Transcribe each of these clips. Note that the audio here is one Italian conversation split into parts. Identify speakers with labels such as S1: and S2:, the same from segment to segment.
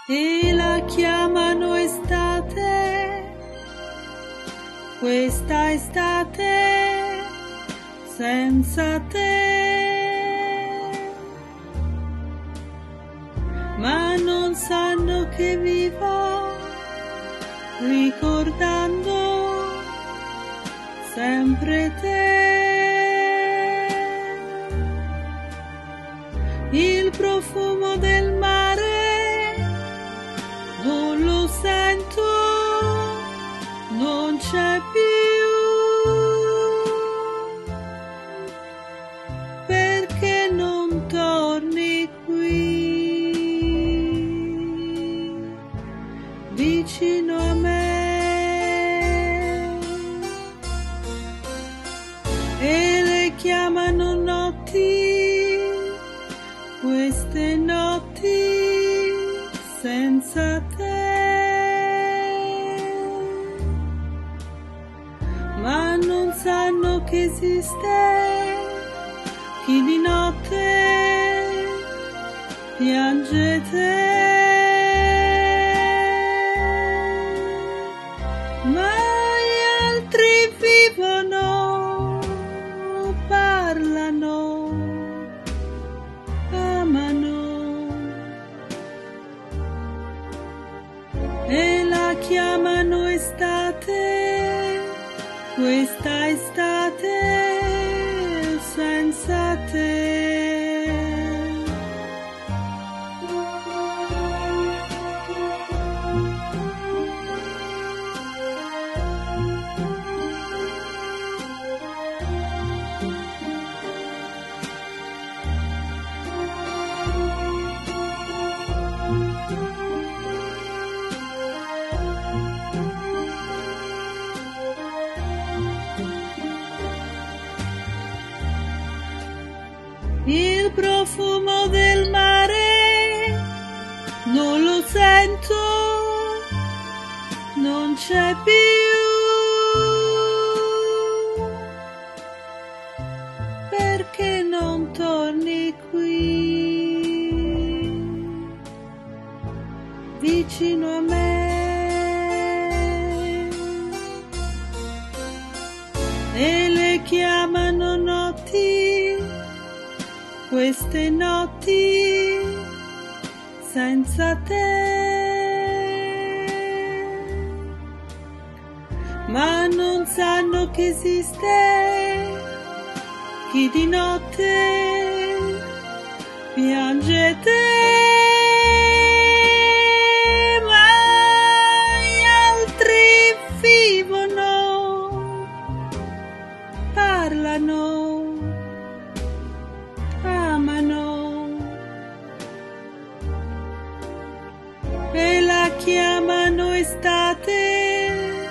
S1: e la chiamano estate, questa estate senza te, ma non sanno che vivo ricordando sempre te. Il profumo del mare non lo sento, non c'è più, perché non torni qui vicino a me, e le chiamano notti, queste notti senza te, ma non sanno che esiste chi di notte piange te, ma gli altri vivono, parlano, e la chiamano estate, questa estate senza te. Il profumo del mare non lo sento, non c'è più, perché non torni qui vicino a me, e le chiamano notti, queste notti senza te, ma non sanno che esiste chi di notte piange te, ma gli altri vivono, parlano, e la chiamano estate,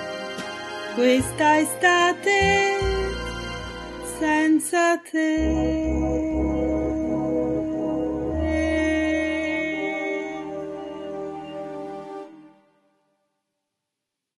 S1: questa estate senza te.